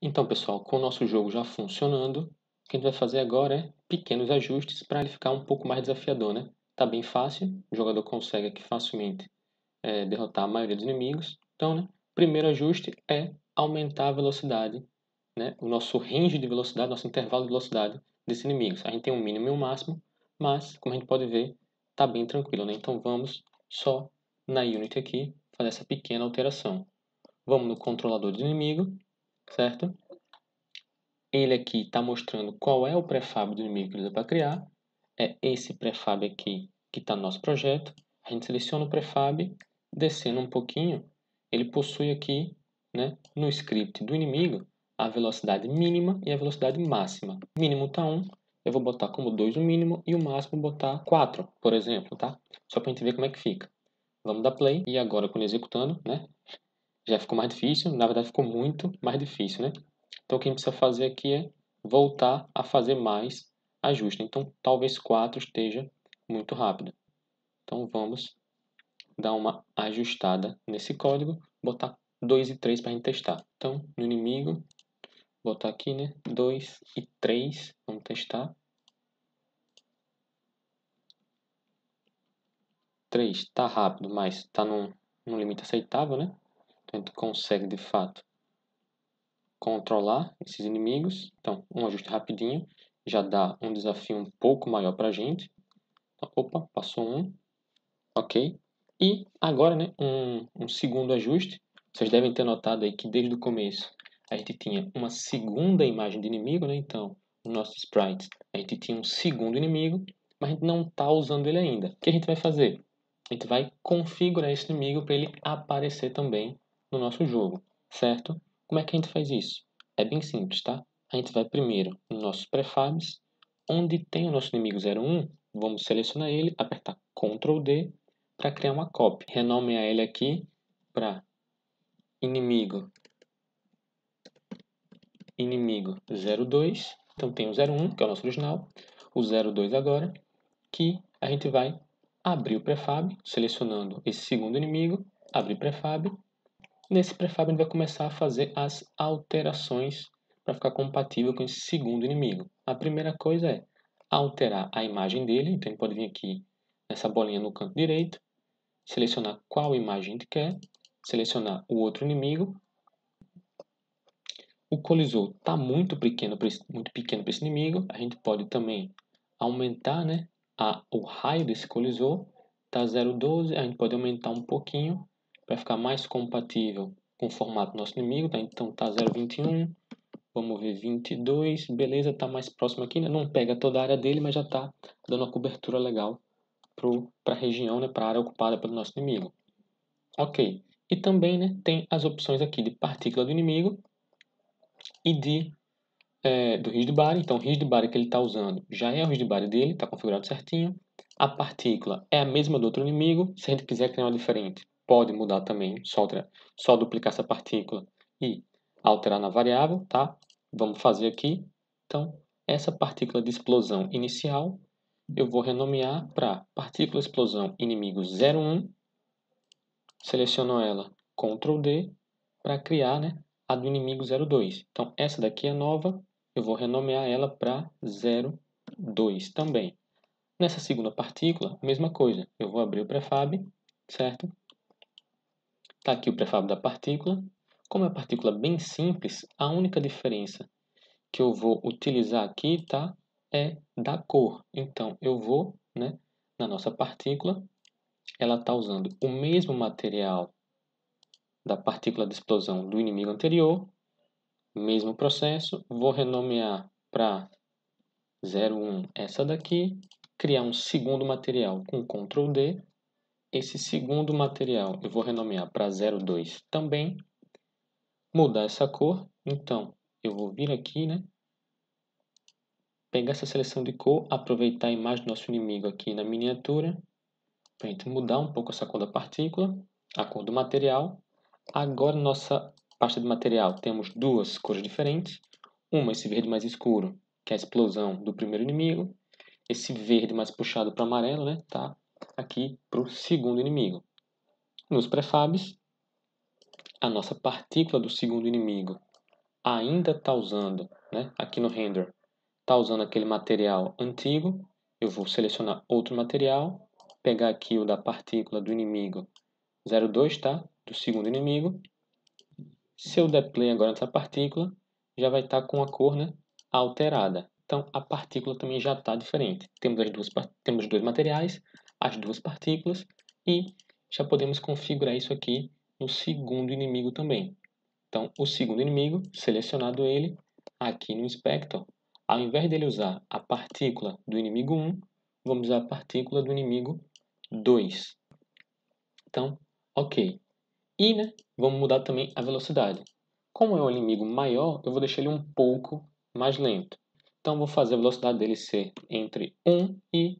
Então, pessoal, com o nosso jogo já funcionando, o que a gente vai fazer agora é pequenos ajustes para ele ficar um pouco mais desafiador, né? Tá bem fácil, o jogador consegue aqui facilmente derrotar a maioria dos inimigos. Então, né, o primeiro ajuste é aumentar a velocidade, né? O nosso range de velocidade, nosso intervalo de velocidade desses inimigos. A gente tem um mínimo e um máximo, mas, como a gente pode ver, tá bem tranquilo, né? Então, vamos só na Unity aqui fazer essa pequena alteração. Vamos no controlador do inimigo, certo? Ele aqui está mostrando qual é o prefab do inimigo que ele usa para criar. É esse prefab aqui que está no nosso projeto. A gente seleciona o prefab, descendo um pouquinho, ele possui aqui, né, no script do inimigo, a velocidade mínima e a velocidade máxima. O mínimo está 1, eu vou botar como 2 o mínimo e o máximo botar 4, por exemplo, tá? Só para a gente ver como é que fica. Vamos dar play e agora quando executando, né, já ficou mais difícil, na verdade ficou muito mais difícil, né? Então, o que a gente precisa fazer aqui é voltar a fazer mais ajustes. Então, talvez 4 esteja muito rápido. Então, vamos dar uma ajustada nesse código, botar 2 e 3 para a gente testar. Então, no inimigo, botar aqui, né? 2 e 3, vamos testar. 3 está rápido, mas está num limite aceitável, né? Então, a gente consegue, de fato, controlar esses inimigos. Então, um ajuste rapidinho já dá um desafio um pouco maior para a gente. Então, opa, passou um. Ok. E agora, né, um segundo ajuste. Vocês devem ter notado aí que desde o começo a gente tinha uma segunda imagem de inimigo, né? Então, no nosso sprite a gente tinha um segundo inimigo, mas a gente não está usando ele ainda. O que a gente vai fazer? A gente vai configurar esse inimigo para ele aparecer também no nosso jogo, certo? Como é que a gente faz isso? É bem simples, tá? A gente vai primeiro nos nossos prefabs, onde tem o nosso inimigo 01, vamos selecionar ele, apertar Ctrl D para criar uma cópia. Renomear ele aqui para inimigo 02. Então tem o 01, que é o nosso original, o 02 agora, que a gente vai abrir o prefab, selecionando esse segundo inimigo, abrir prefab. Nesse prefab a gente vai começar a fazer as alterações para ficar compatível com esse segundo inimigo. A primeira coisa é alterar a imagem dele, então a gente pode vir aqui nessa bolinha no canto direito, selecionar qual imagem a gente quer, selecionar o outro inimigo. O colisor está muito pequeno para esse inimigo. A gente pode também aumentar, né, o raio desse colisor. Está 0,12, a gente pode aumentar um pouquinho para ficar mais compatível com o formato do nosso inimigo. Tá? Então está 0,21, vamos ver 22, beleza, está mais próximo aqui, né? Não pega toda a área dele, mas já está dando uma cobertura legal para a região, né, para a área ocupada pelo nosso inimigo. Ok. E também, né, tem as opções aqui de partícula do inimigo e do Risdbody. Então, o Risdbody que ele está usando já é o Risdbody dele, está configurado certinho. A partícula é a mesma do outro inimigo. Se a gente quiser criar uma diferente, pode mudar também. Só duplicar essa partícula e alterar na variável, tá? Vamos fazer aqui. Então, essa partícula de explosão inicial, eu vou renomear para partícula explosão inimigo 01. Seleciono ela, Ctrl D, para criar, né, a do inimigo 02. Então, essa daqui é nova, eu vou renomear ela para 02 também. Nessa segunda partícula, mesma coisa, eu vou abrir o prefab, certo? Está aqui o prefab da partícula. Como é uma partícula bem simples, a única diferença que eu vou utilizar aqui, tá, é da cor. Então, eu vou, né, na nossa partícula, ela está usando o mesmo material da partícula de explosão do inimigo anterior, mesmo processo, vou renomear para 01 essa daqui, criar um segundo material com Ctrl D, esse segundo material eu vou renomear para 02 também, mudar essa cor, então eu vou vir aqui, né, pegar essa seleção de cor, aproveitar a imagem do nosso inimigo aqui na miniatura, para a gente mudar um pouco essa cor da partícula, a cor do material. Agora, nossa pasta de material, temos duas cores diferentes. Uma, esse verde mais escuro, que é a explosão do primeiro inimigo. Esse verde mais puxado para o amarelo, né? Tá aqui para o segundo inimigo. Nos prefabs, a nossa partícula do segundo inimigo ainda está usando, né, aqui no render, está usando aquele material antigo, eu vou selecionar outro material, pegar aqui o da partícula do inimigo 02, tá? Do segundo inimigo. Se eu der play agora nessa partícula, já vai estar com a cor, né, alterada. Então, a partícula também já está diferente. Temos dois materiais, as duas partículas, e já podemos configurar isso aqui no segundo inimigo também. Então, o segundo inimigo, selecionado ele, aqui no Inspector, ao invés dele usar a partícula do inimigo 1, vamos usar a partícula do inimigo 2. Então, ok. E, né, vamos mudar também a velocidade. Como é um inimigo maior, eu vou deixar ele um pouco mais lento. Então, vou fazer a velocidade dele ser entre 1 e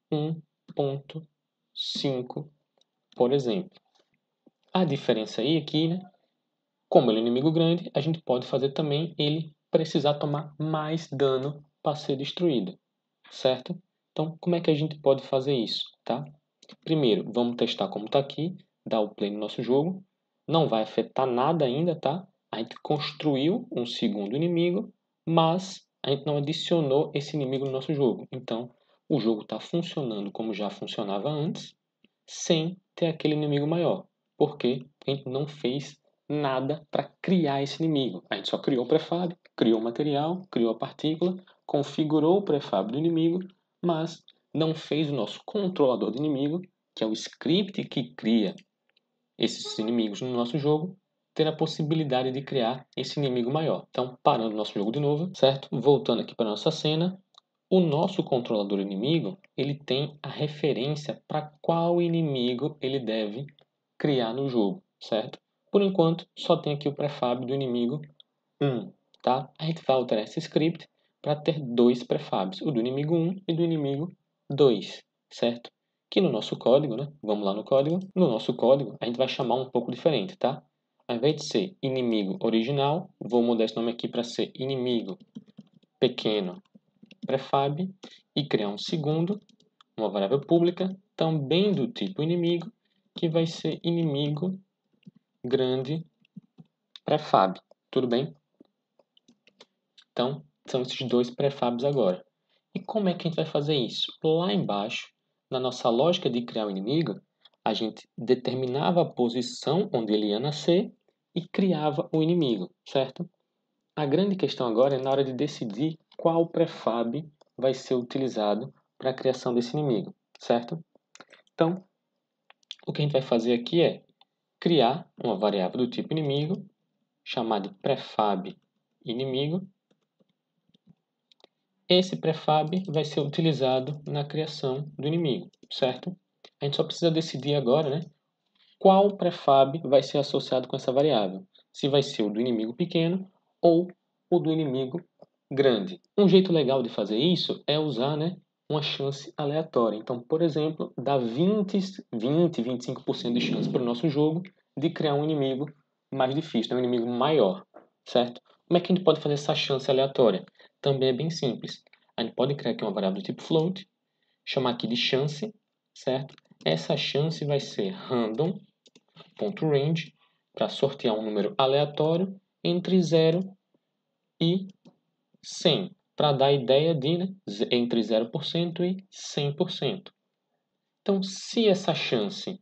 1.5, por exemplo. A diferença aí é que, né, como ele é um inimigo grande, a gente pode fazer também ele precisar tomar mais dano para ser destruído, certo? Então, como é que a gente pode fazer isso, tá? Primeiro, vamos testar como está aqui, dar o play no nosso jogo. Não vai afetar nada ainda, tá? A gente construiu um segundo inimigo, mas a gente não adicionou esse inimigo no nosso jogo. Então, o jogo está funcionando como já funcionava antes, sem ter aquele inimigo maior. Porque a gente não fez nada para criar esse inimigo. A gente só criou o prefab, criou o material, criou a partícula, configurou o prefab do inimigo, mas não fez o nosso controlador de inimigo, que é o script que cria esses inimigos no nosso jogo, ter a possibilidade de criar esse inimigo maior. Então, parando o nosso jogo de novo, certo? Voltando aqui para a nossa cena, o nosso controlador inimigo, ele tem a referência para qual inimigo ele deve criar no jogo, certo? Por enquanto, só tem aqui o prefab do inimigo 1, tá? A gente vai alterar esse script para ter dois prefabs, o do inimigo 1 e do inimigo 2, certo? Que no nosso código, né? Vamos lá no código. No nosso código, a gente vai chamar um pouco diferente, tá? Ao invés de ser inimigo original, vou mudar esse nome aqui para ser inimigo pequeno prefab e criar um segundo, uma variável pública, também do tipo inimigo, que vai ser inimigo grande prefab. Tudo bem? Então, são esses dois prefabs agora. E como é que a gente vai fazer isso? Lá embaixo, na nossa lógica de criar o inimigo, a gente determinava a posição onde ele ia nascer e criava o inimigo, certo? A grande questão agora é na hora de decidir qual prefab vai ser utilizado para a criação desse inimigo, certo? Então, o que a gente vai fazer aqui é criar uma variável do tipo inimigo, chamar de prefab inimigo. Esse prefab vai ser utilizado na criação do inimigo, certo? A gente só precisa decidir agora, né, qual prefab vai ser associado com essa variável. Se vai ser o do inimigo pequeno ou o do inimigo grande. Um jeito legal de fazer isso é usar, né, uma chance aleatória. Então, por exemplo, dá 25% de chance para o nosso jogo de criar um inimigo mais difícil, um inimigo maior, certo? Como é que a gente pode fazer essa chance aleatória? Também é bem simples. A gente pode criar aqui uma variável do tipo float, chamar aqui de chance, certo? Essa chance vai ser random.range para sortear um número aleatório entre 0 e 100, para dar a ideia de, né, entre 0% e 100%. Então, se essa chance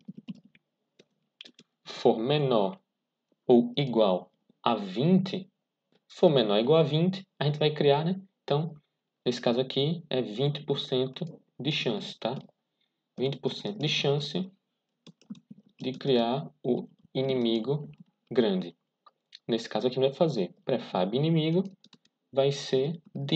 for menor ou igual a 20, for menor ou igual a 20, a gente vai criar, né? Então, nesse caso aqui, é 20% de chance, tá? 20% de chance de criar o inimigo grande. Nesse caso aqui, vai fazer prefab inimigo, vai ser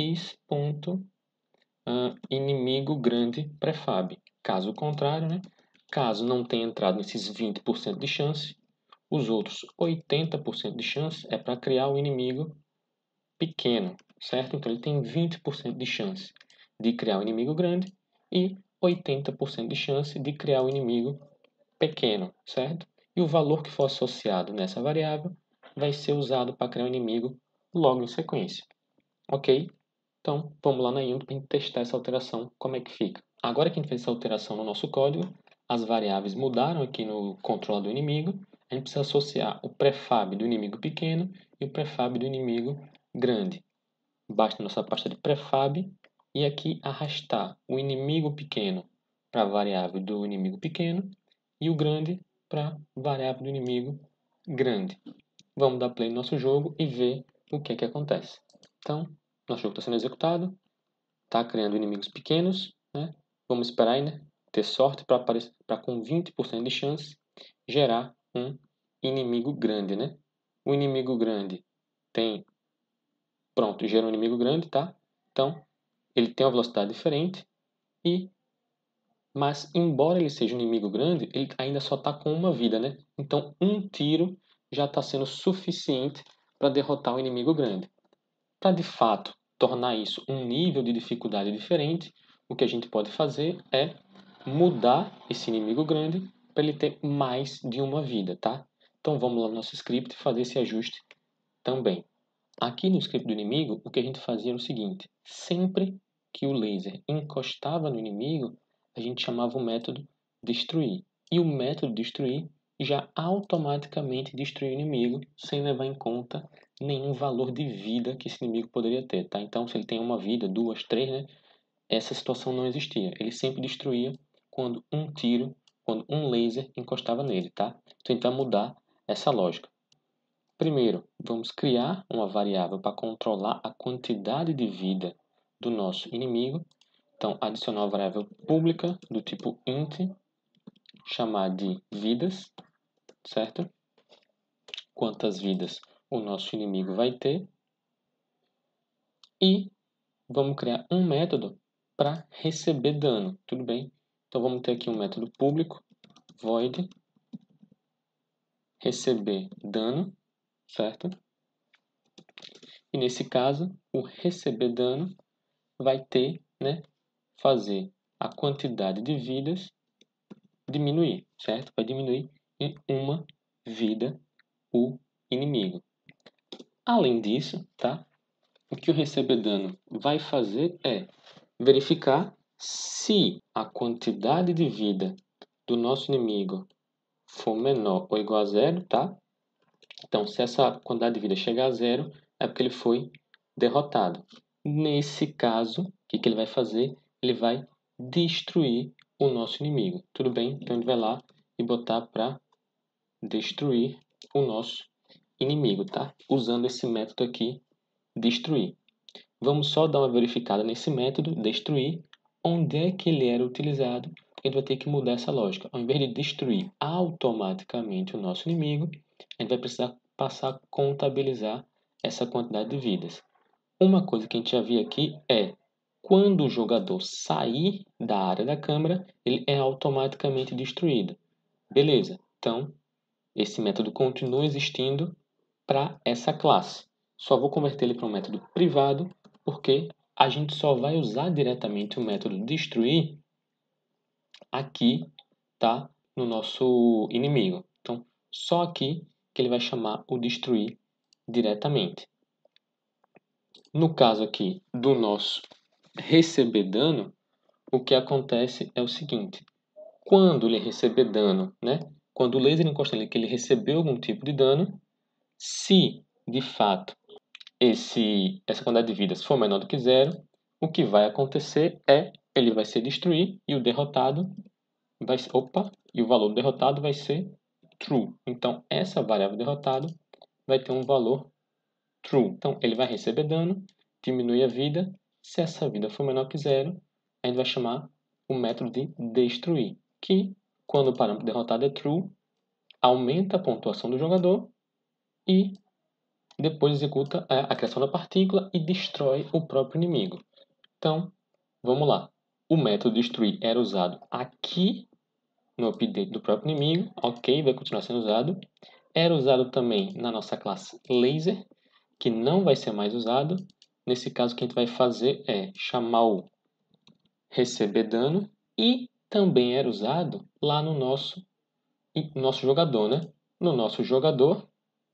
this.inimigo grande prefab. Caso contrário, né? Caso não tenha entrado nesses 20% de chance, os outros 80% de chance é para criar o inimigo pequeno, certo? Então ele tem 20% de chance de criar o inimigo grande e 80% de chance de criar o inimigo pequeno, certo? E o valor que for associado nessa variável vai ser usado para criar o inimigo logo em sequência. Ok? Então, vamos lá na Unity para testar essa alteração, como é que fica. Agora que a gente fez essa alteração no nosso código, as variáveis mudaram aqui no controlador inimigo, A gente precisa associar o prefab do inimigo pequeno e o prefab do inimigo grande. Basta nossa pasta de prefab e aqui arrastar o inimigo pequeno para a variável do inimigo pequeno e o grande para a variável do inimigo grande. Vamos dar play no nosso jogo e ver o que é que acontece. Então, nosso jogo está sendo executado, está criando inimigos pequenos, né? Vamos esperar aí, né? Ter sorte para com 20% de chance gerar um inimigo grande, né? O inimigo grande tem... Pronto, gera um inimigo grande, tá? Então, ele tem uma velocidade diferente mas embora ele seja um inimigo grande, ele ainda só está com uma vida, né? Então, um tiro já está sendo suficiente para derrotar o inimigo grande. Para, de fato, tornar isso um nível de dificuldade diferente, o que a gente pode fazer é mudar esse inimigo grande para ele ter mais de uma vida, tá? Então, vamos lá no nosso script fazer esse ajuste também. Aqui no script do inimigo, o que a gente fazia era o seguinte: sempre que o laser encostava no inimigo, a gente chamava o método destruir. E o método destruir já automaticamente destruía o inimigo, sem levar em conta nenhum valor de vida que esse inimigo poderia ter, tá? Então, se ele tem uma vida, duas, três, né? Essa situação não existia. Ele sempre destruía quando quando um laser encostava nele, tá? Então, a gente vai mudar essa lógica. Primeiro, vamos criar uma variável para controlar a quantidade de vida do nosso inimigo. Então, adicionar uma variável pública do tipo int, chamar de vidas, certo? Quantas vidas o nosso inimigo vai ter. E vamos criar um método para receber dano, tudo bem? Então, vamos ter aqui um método público, void, receber dano, certo? E nesse caso, o receber dano vai ter, né, fazer a quantidade de vidas diminuir, certo? Vai diminuir em uma vida o inimigo. Além disso, tá? O que o receber dano vai fazer é verificar se a quantidade de vida do nosso inimigo for menor ou igual a zero, tá? Então, se essa quantidade de vida chegar a zero, é porque ele foi derrotado. Nesse caso, o que ele vai fazer? Ele vai destruir o nosso inimigo. Tudo bem? Então, a gente vai lá e botar para destruir o nosso inimigo, tá? Usando esse método aqui, destruir. Vamos só dar uma verificada nesse método, destruir, onde é que ele era utilizado, porque a gente vai ter que mudar essa lógica. Ao invés de destruir automaticamente o nosso inimigo, a gente vai precisar passar a contabilizar essa quantidade de vidas. Uma coisa que a gente já viu aqui é quando o jogador sair da área da câmera, ele é automaticamente destruído. Beleza, então esse método continua existindo para essa classe. Só vou converter ele para um método privado, porque a gente só vai usar diretamente o método destruir aqui, tá? No nosso inimigo. Então, só aqui que ele vai chamar o destruir diretamente. No caso aqui do nosso receber dano, o que acontece é o seguinte: quando ele receber dano, né? Quando o laser encosta nele que ele recebeu algum tipo de dano, se de fato essa quantidade de vidas for menor do que zero, o que vai acontecer é ele vai ser destruído e o derrotado vai ser, e o valor do derrotado vai ser true. Então essa variável derrotado vai ter um valor true. Então ele vai receber dano, diminui a vida. Se essa vida for menor que zero, a gente vai chamar o método de destruir, que quando o parâmetro derrotado é true, aumenta a pontuação do jogador e depois executa a criação da partícula e destrói o próprio inimigo. Então, vamos lá. O método destruir era usado aqui no update do próprio inimigo, ok, vai continuar sendo usado. Era usado também na nossa classe laser, que não vai ser mais usado. Nesse caso, o que a gente vai fazer é chamar o receber dano e também era usado lá no nosso jogador, né? No nosso jogador,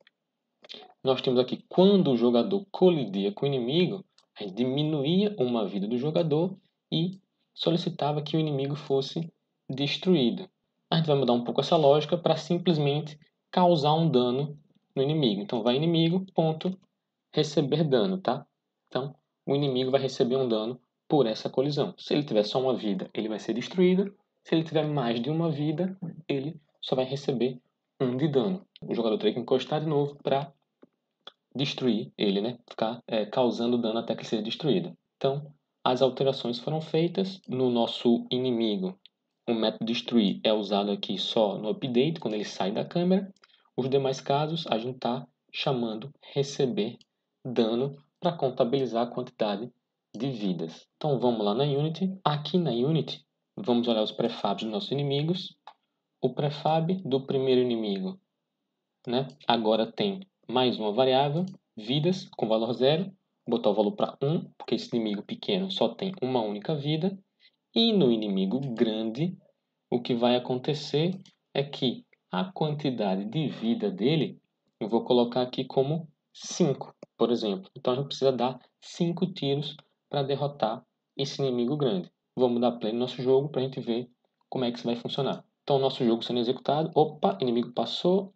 nós temos aqui, quando o jogador colidia com o inimigo, a gente diminuía uma vida do jogador e solicitava que o inimigo fosse destruído. A gente vai mudar um pouco essa lógica para simplesmente causar um dano no inimigo. Então vai inimigo, ponto, receber dano, tá? Então o inimigo vai receber um dano por essa colisão. Se ele tiver só uma vida, ele vai ser destruído. Se ele tiver mais de uma vida, ele só vai receber 1 de dano. O jogador teria que encostar de novo para destruir ele, né? Ficar causando dano até que ele seja destruído. Então, as alterações foram feitas no nosso inimigo. O método destruir é usado aqui só no update, quando ele sai da câmera. Os demais casos, a gente está chamando receber dano para contabilizar a quantidade de vidas. Então, vamos lá na Unity. Aqui na Unity, vamos olhar os prefabs dos nossos inimigos. O prefab do primeiro inimigo, né? Agora tem mais uma variável, vidas, com valor 0. Vou botar o valor para 1, porque esse inimigo pequeno só tem uma única vida. E no inimigo grande, o que vai acontecer é que a quantidade de vida dele, eu vou colocar aqui como 5, por exemplo. Então a gente precisa dar 5 tiros para derrotar esse inimigo grande. Vamos dar play no nosso jogo para a gente ver como é que isso vai funcionar. Então, o nosso jogo sendo executado. Opa, inimigo passou.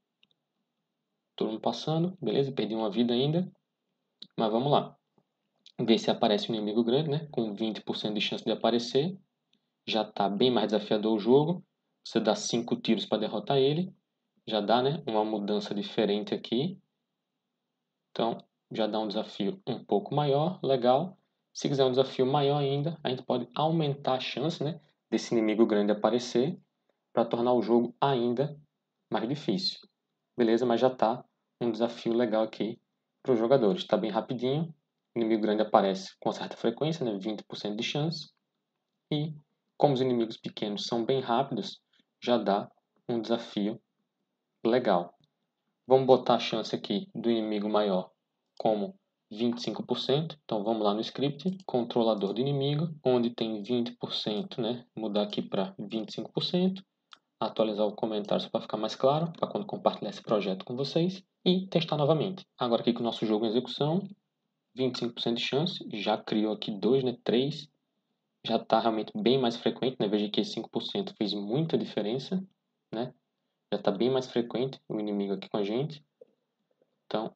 Todo mundo passando, beleza? Perdi uma vida ainda. Mas vamos lá. Ver se aparece um inimigo grande, né? Com 20% de chance de aparecer. Já está bem mais desafiador o jogo. Você dá 5 tiros para derrotar ele. Já dá, né? Uma mudança diferente aqui. Então, já dá um desafio um pouco maior. Legal. Se quiser um desafio maior ainda, a gente pode aumentar a chance, né? Desse inimigo grande aparecer. Para tornar o jogo ainda mais difícil. Beleza? Mas já está um desafio legal aqui para os jogadores. Está bem rapidinho. O inimigo grande aparece com certa frequência, né? 20% de chance. E como os inimigos pequenos são bem rápidos, já dá um desafio legal. Vamos botar a chance aqui do inimigo maior como 25%. Então vamos lá no script, controlador do inimigo, onde tem 20%, né? Mudar aqui para 25%. Atualizar o comentário para ficar mais claro, para quando compartilhar esse projeto com vocês, e testar novamente. Agora aqui com o nosso jogo em execução, 25% de chance, já criou aqui 2, né, 3, já está realmente bem mais frequente, né, veja que esse 5% fez muita diferença, né, já está bem mais frequente o inimigo aqui com a gente, então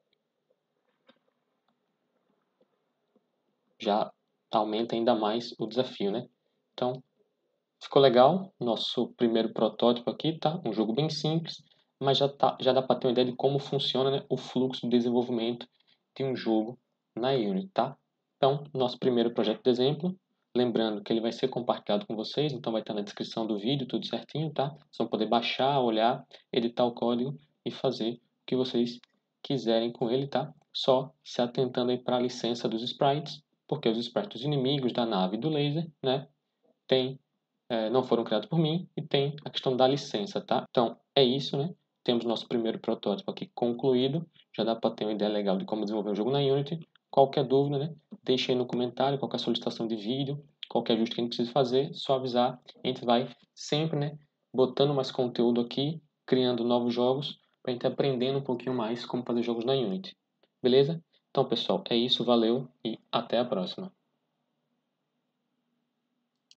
já aumenta ainda mais o desafio, né, então ficou legal, nosso primeiro protótipo aqui, tá? Um jogo bem simples, mas já dá para ter uma ideia de como funciona, né, o fluxo de desenvolvimento de um jogo na Unity, tá? Então, nosso primeiro projeto de exemplo, lembrando que ele vai ser compartilhado com vocês, então vai estar na descrição do vídeo, tudo certinho, tá? Vocês vão poder baixar, olhar, editar o código e fazer o que vocês quiserem com ele, tá? Só se atentando aí para a licença dos sprites, porque os sprites dos inimigos, da nave e do laser, né, não foram criados por mim e tem a questão da licença, tá? Então, é isso, né? Temos nosso primeiro protótipo aqui concluído. Já dá para ter uma ideia legal de como desenvolver o jogo na Unity. Qualquer dúvida, né? Deixe aí no comentário, qualquer solicitação de vídeo, qualquer ajuste que a gente precise fazer, só avisar. A gente vai sempre, né, botando mais conteúdo aqui, criando novos jogos, para a gente aprendendo um pouquinho mais como fazer jogos na Unity. Beleza? Então, pessoal, é isso. Valeu e até a próxima.